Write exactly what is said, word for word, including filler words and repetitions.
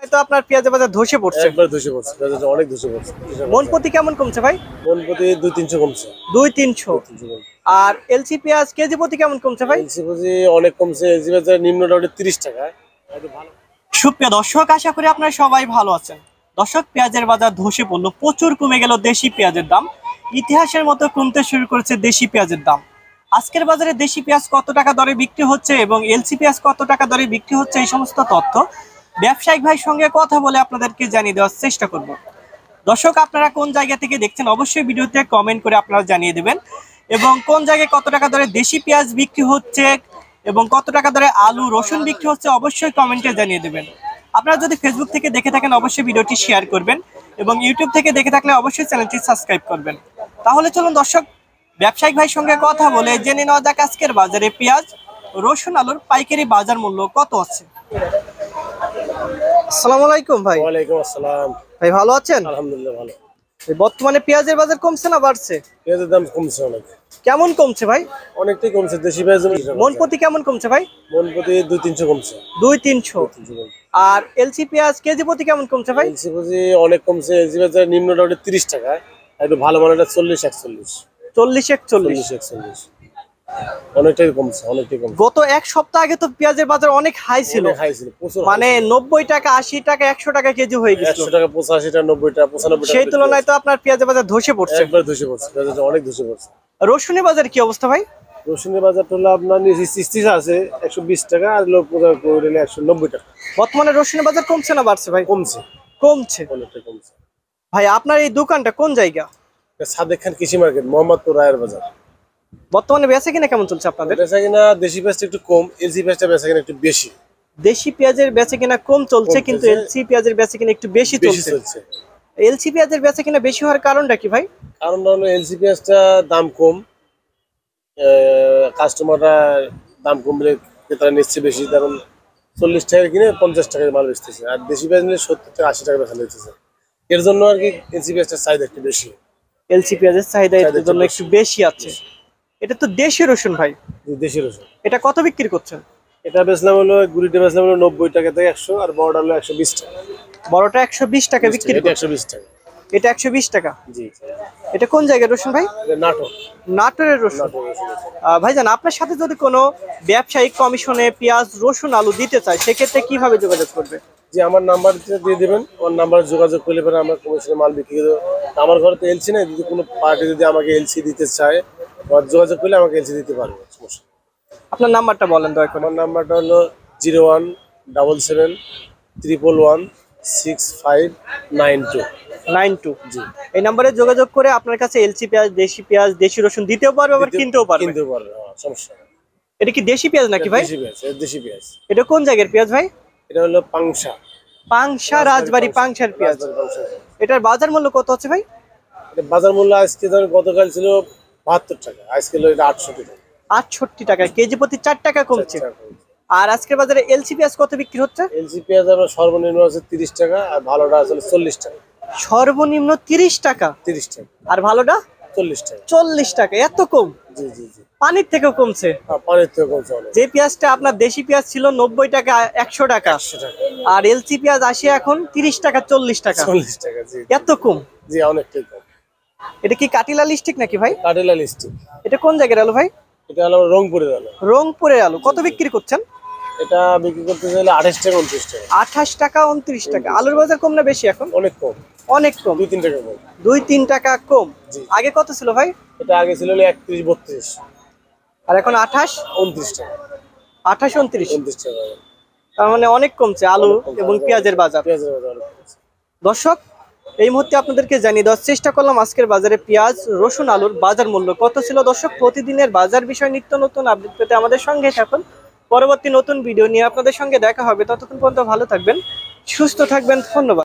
তো আপনার পেঁয়াজের বাজার ধসে পড়ছে, একবার ধসে পড়ছে, পেঁয়াজটা অনেক ধসে পড়ছে। মন প্রতি কেমন কমছে ভাই? মন প্রতি দুই তিনশো কমছে। দুই তিনশো আর এলসি পেঁয়াজ কেজি প্রতি কেমন কমছে ভাই? এলসি প্রতি অনেক কমছে, এলসি বাজার নিম্নটা ওটা তিরিশ টাকা। একটু ভালো। সুপ্রিয় দর্শক, আশা করি আপনারা সবাই ভালো আছেন। দর্শক, পেঁয়াজের বাজার ধসে পড়লো, প্রচুর কমে গেল দেশি পেঁয়াজের দাম। ইতিহাসের মতো কমতে শুরু করেছে দেশি পেঁয়াজের দাম। আজকের বাজারে দেশি পেঁয়াজ কত টাকা দরে বিক্রি হচ্ছে এবং এলসি পেঁয়াজ কত টাকা দরে বিক্রি হচ্ছে, এই সমস্ত তথ্য ব্যবসায়িক ভাইয়ের সঙ্গে কথা বলে আপনাদেরকে জানিয়ে দেওয়ার চেষ্টা করব। দর্শক, আপনারা কোন জায়গা থেকে দেখছেন অবশ্যই ভিডিওতে কমেন্ট করে আপনারা জানিয়ে দেবেন, এবং কোন জায়গায় কত টাকা দরে দেশি পেঁয়াজ বিক্রি হচ্ছে এবং কত টাকা দরে আলু রসুন বিক্রি হচ্ছে অবশ্যই কমেন্টে জানিয়ে দেবেন। আপনারা যদি ফেসবুক থেকে দেখে থাকেন অবশ্যই ভিডিওটি শেয়ার করবেন এবং ইউটিউব থেকে দেখে থাকলে অবশ্যই চ্যানেলটি সাবস্ক্রাইব করবেন। তাহলে চলুন দর্শক, ব্যবসায়িক ভাইয়ের সঙ্গে কথা বলে জেনে নেওয়া যাক আজকের বাজারে পেঁয়াজ রসুন আলুর পাইকারি বাজার মূল্য কত আছে। আসসালামু আলাইকুম ভাই। ওয়ালাইকুম আসসালাম। ভাই ভালো আছেন? আলহামদুলিল্লাহ ভালো। বর্তমানে পেঁয়াজের বাজার কমছে না বাড়ছে? পেঁয়াজের দাম কমছে অনেক। কেমন কমছে ভাই? অনেকটাই কমছে। দেশি পেঁয়াজ মন প্রতি কেমন কমছে ভাই? মন প্রতি দুই তিনশো কমছে। দুই তিনশো আর এলসি পেঁয়াজ কেজি প্রতি কেমন কমছে ভাই? এলসি প্রতি অনেক কমছে। এলসি বাজার নিম্নটা ওটা তিরিশ টাকা, একটু ভালো মানেরটা চল্লিশ একচল্লিশ। চল্লিশ একচল্লিশ একচল্লিশ অনেকটাই কমছে, অনেকটাই কমছে। গত এক সপ্তাহ আগে তো পেঁয়াজের বাজার অনেক হাই ছিল, হাই ছিল প্রচুর, মানে নব্বই টাকা আশি টাকা একশো টাকা কেজি হয়ে গেছিল। একশো টাকা পঁচাশি টাকা নব্বই টাকা পঁচানব্বই টাকা। সেই তুলনায় তো আপনার পেঁয়াজের বাজার ধসে পড়ছে, একবার ধসে পড়ছে, পেঁয়াজটা অনেক ধসে পড়ছে। রসুনের বাজার কি অবস্থা ভাই? রসুনের বাজারটা হলো আপনার সিস্তিস আছে একশো বিশ টাকা আর লোক একশো নব্বই টাকা। বর্তমানে রসুনের বাজার কমছে না বাড়ছে ভাই? কমছে, কমছে অনেকটা কমছে। ভাই আপনার এই দোকানটা কোন জায়গা? সাদেক খান কৃষি মার্কেট, মোহাম্মদপুর রায়ের বাজার। বর্তমানে বেচা কিনা কেমন চলছে আপনাদের? বেচা কিনা দেশি পেঁয়াজটা একটু কম, এলসি পেঁয়াজটা বেচা কিনা একটু বেশি। দেশি পেঁয়াজের বেচা কিনা কম চলছে, কিন্তু এলসি পেঁয়াজের বেচা কিনা একটু বেশি চলছে। এলসি পেঁয়াজের বেচা কিনা বেশি হওয়ার কারণটা কি ভাই? কারণটা হলো এলসি পেঁয়াজটা দাম কম, কাস্টমাররা দাম কম বলে ক্রেতারা নিচ্ছে বেশি, কারণ চল্লিশ টাকা কিনে পঞ্চাশ টাকায় মাল বেচতেছে, আর দেশি পেঁয়াজ নিলে সত্তর টাকা আশি টাকা বেচা নিতেছে। এর জন্য আর কি এলসি পেঁয়াজটার চাহিদা একটু বেশি। এলসি পেঁয়াজের চাহিদা এর জন্য একটু বেশি আছে। এটা তো দেশি রসুন ভাই। দেশি রসুন। এটা কত বিক্রি করছেন? এটা বেচলাম হলো গুড়িটা বেচলাম হলো নব্বই টাকা থেকে একশো, আর বড়টা হলো একশো বিশ টাকা। বড়টা একশো বিশ টাকা বিক্রি করছেন? একশো বিশ টাকা। এটা একশো বিশ টাকা। জি। এটা কোন জায়গার রসুন ভাই? নাটোর। নাটোরের রসুন। ভাইজান, আপনার সাথে যদি কোনো ব্যবসায়িক কমিশনে পেঁয়াজ রসুন আলু দিতে চায় সেক্ষেত্রে কিভাবে যোগাযোগ করবে? যে আমার নাম্বার দিয়ে দেবেন, ওর নাম্বার যোগাযোগ করলে পরে আমরা কমিশনে মাল বিক্রি করে দেবো। আমার ঘরে তো এলসি নেই, যদি কোনো পার্টি যদি আমাকে এলসি দিতে চায় যোগাযোগ করলে আমাকে এলসি দিতে পারবে, সমস্যা। আপনার নাম্বারটা বলেন দয়া করে। আমার নাম্বারটা হলো zero one double seven triple one six five nine two nine two. জি, এই নাম্বারে যোগাযোগ করে আপনার কাছে এলসি পেঁয়াজ দেশি পেঁয়াজ দেশি রসুন দিতেও পারবে, আবার কিনতেও পারবে। কিনতেও পারবে, সমস্যা নেই। এটা কি দেশি পেঁয়াজ নাকি ভাই? দেশি পেঁয়াজ, দেশি পেঁয়াজ। এটা কোন জায়গার পেঁয়াজ ভাই? এটা হলো পাংশা। পাংশা রাজবাড়ি পাংশার পেঁয়াজ। এটার বাজার মূল্য কত আছে ভাই? বাজার মূল্য আজকে ধরেন গতকাল ছিল বাহাত্তর টাকা, আজকে হলো এটা আটষট্টি টাকা। আটষট্টি টাকা কেজি প্রতি চার টাকা কমছে। আর আজকের বাজারে এলসি পেঁয়াজ কত বিক্রি হচ্ছে? এলসি পেঁয়াজ আমার সর্বনিম্ন আছে তিরিশ টাকা, আর ভালোটা আছে চল্লিশ টাকা। সর্বনিম্ন তিরিশ টাকা? তিরিশ টাকা। আর ভালোটা চল্লিশ টাকা। চল্লিশ টাকা, এত কম? জি জি জি। পানির থেকেও কমছে? পানির থেকে কমছে অনেক। যে পেঁয়াজটা আপনার দেশি পেঁয়াজ ছিল নব্বই টাকা একশো টাকা, আর এলসি পেঁয়াজ আসে এখন তিরিশ টাকা চল্লিশ টাকা। চল্লিশ টাকা, জি। এত কম? জি, অনেকটাই কম। এটা কি কাটিলা লিস্টিক নাকি ভাই? কাটিলা লিস্টিক। এটা কোন জায়গার আলু ভাই? এটা হলো রংপুরের আলু। রংপুরের আলু। কত বিক্রি করছেন? এটা বিক্রি করতে চাইলে আঠাশ টাকা উনত্রিশ টাকা। আঠাশ টাকা উনত্রিশ টাকা। আলুর বাজার কম না বেশি এখন? অনেক কম। অনেক কম। দুই তিন টাকা কম। দুই তিন টাকা কম। আগে কত ছিল ভাই? এটা আগে ছিল একত্রিশ বত্রিশ, আর এখন আঠাশ উনত্রিশ টাকা। আঠাশ উনত্রিশ উনত্রিশ টাকা। তার মানে অনেক কমছে আলু এবং পেঁয়াজের বাজার। পেঁয়াজের বাজার অনেক কমছে। দর্শক, এই মুহূর্তে আপনাদেরকে জানিয়ে দেওয়ার চেষ্টা করলাম আজকের বাজারে পেঁয়াজ রসুন আলুর বাজার মূল্য কত ছিল। দর্শক, প্রতিদিনের বাজার বিষয় নিত্য নতুন আপডেট পেতে আমাদের সঙ্গে থাকুন। পরবর্তী নতুন ভিডিও নিয়ে আপনাদের সঙ্গে দেখা হবে। ততক্ষণ পর্যন্ত ভালো থাকবেন, সুস্থ থাকবেন। ধন্যবাদ।